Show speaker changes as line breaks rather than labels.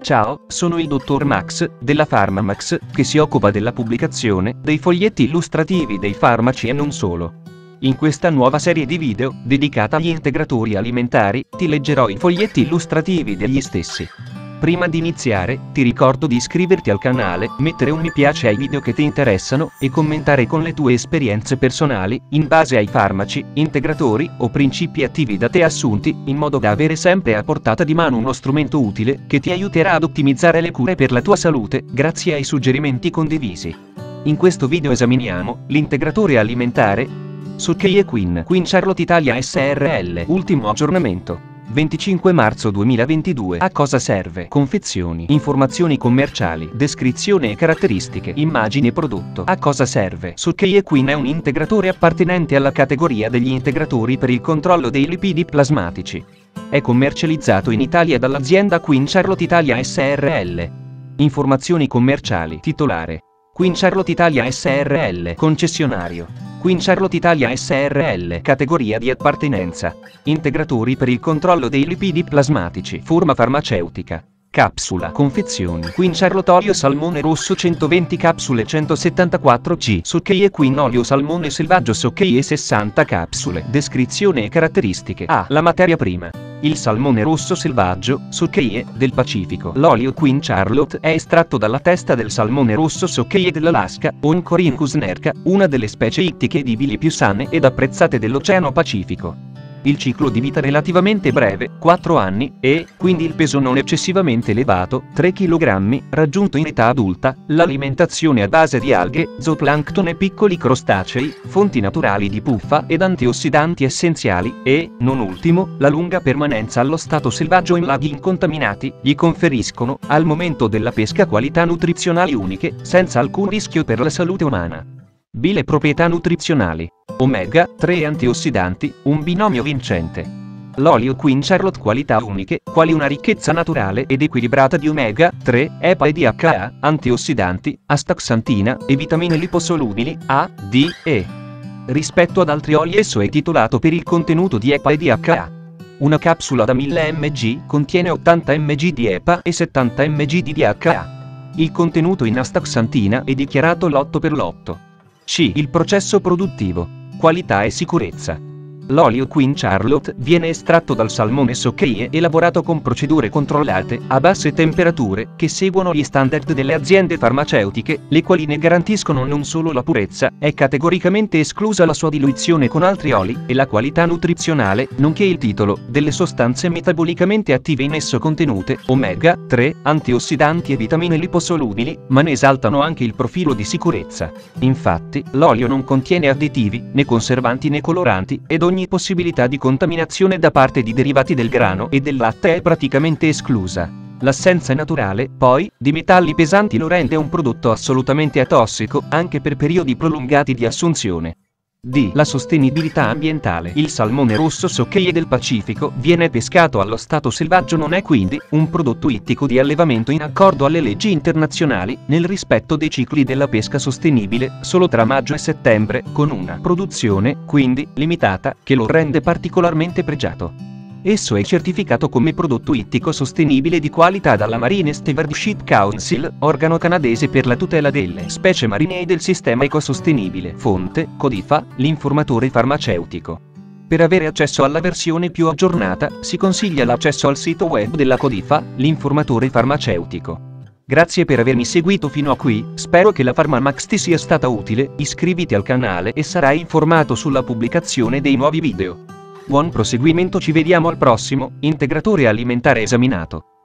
Ciao, sono il dottor Max, della PharmaMax, che si occupa della pubblicazione dei foglietti illustrativi dei farmaci e non solo. In questa nuova serie di video, dedicata agli integratori alimentari, ti leggerò i foglietti illustrativi degli stessi. Prima di iniziare, ti ricordo di iscriverti al canale, mettere un mi piace ai video che ti interessano, e commentare con le tue esperienze personali, in base ai farmaci, integratori, o principi attivi da te assunti, in modo da avere sempre a portata di mano uno strumento utile, che ti aiuterà ad ottimizzare le cure per la tua salute, grazie ai suggerimenti condivisi. In questo video esaminiamo l'integratore alimentare Soccheie Queen Charlotte Italia SRL. Ultimo aggiornamento. 25 marzo 2022. A cosa serve? Confezioni, informazioni commerciali, descrizione e caratteristiche, immagine prodotto. A cosa serve? Soccheie Queen è un integratore appartenente alla categoria degli integratori per il controllo dei lipidi plasmatici. È commercializzato in Italia dall'azienda Queen Charlotte Italia SRL. Informazioni commerciali. Titolare: Queen Charlotte Italia SRL. Concessionario: Queen Charlotte Italia SRL. Categoria di appartenenza: integratori per il controllo dei lipidi plasmatici. Forma farmaceutica: capsula. Confezioni: Queen Charlotte olio salmone rosso 120 capsule 174 g. Soccheie Queen olio salmone selvaggio Soccheie 60 capsule. Descrizione e caratteristiche. A. La materia prima: il salmone rosso selvaggio, Soccheie, del Pacifico. L'olio Queen Charlotte è estratto dalla testa del salmone rosso Soccheie dell'Alaska, Oncorhynchus nerca, una delle specie ittiche edibili più sane ed apprezzate dell'Oceano Pacifico. Il ciclo di vita relativamente breve, 4 anni, e, quindi il peso non eccessivamente elevato, 3 kg, raggiunto in età adulta, l'alimentazione a base di alghe, zooplancton e piccoli crostacei, fonti naturali di puffa ed antiossidanti essenziali, e, non ultimo, la lunga permanenza allo stato selvaggio in laghi incontaminati, gli conferiscono, al momento della pesca qualità nutrizionali uniche, senza alcun rischio per la salute umana. B. Le proprietà nutrizionali: omega 3 antiossidanti, un binomio vincente. L'olio Queen Charlotte qualità uniche, quali una ricchezza naturale ed equilibrata di omega 3, EPA e DHA, antiossidanti, astaxantina e vitamine liposolubili A, D, E. Rispetto ad altri oli esso è titolato per il contenuto di EPA e DHA. Una capsula da 1000 mg contiene 80 mg di EPA e 70 mg di DHA. Il contenuto in astaxantina è dichiarato l'8x8. C. Il processo produttivo: qualità e sicurezza. L'olio Queen Charlotte viene estratto dal salmone Soccheie e lavorato con procedure controllate, a basse temperature, che seguono gli standard delle aziende farmaceutiche, le quali ne garantiscono non solo la purezza, è categoricamente esclusa la sua diluizione con altri oli, e la qualità nutrizionale, nonché il titolo, delle sostanze metabolicamente attive in esso contenute, omega 3, antiossidanti e vitamine liposolubili, ma ne esaltano anche il profilo di sicurezza. Infatti, l'olio non contiene additivi, né conservanti né coloranti, ed ogni possibilità di contaminazione da parte di derivati del grano e del latte è praticamente esclusa. L'assenza naturale, poi, di metalli pesanti lo rende un prodotto assolutamente atossico, anche per periodi prolungati di assunzione. D. La sostenibilità ambientale. Il salmone rosso Soccheie del Pacifico viene pescato allo stato selvaggio, non è quindi un prodotto ittico di allevamento in accordo alle leggi internazionali, nel rispetto dei cicli della pesca sostenibile, solo tra maggio e settembre, con una produzione, quindi, limitata, che lo rende particolarmente pregiato. Esso è certificato come prodotto ittico sostenibile di qualità dalla Marine Stewardship Council, organo canadese per la tutela delle specie marine e del sistema ecosostenibile. Fonte: Codifa, l'informatore farmaceutico. Per avere accesso alla versione più aggiornata, si consiglia l'accesso al sito web della Codifa, l'informatore farmaceutico. Grazie per avermi seguito fino a qui, spero che la PharmaMax ti sia stata utile, iscriviti al canale e sarai informato sulla pubblicazione dei nuovi video. Buon proseguimento, ci vediamo al prossimo integratore alimentare esaminato.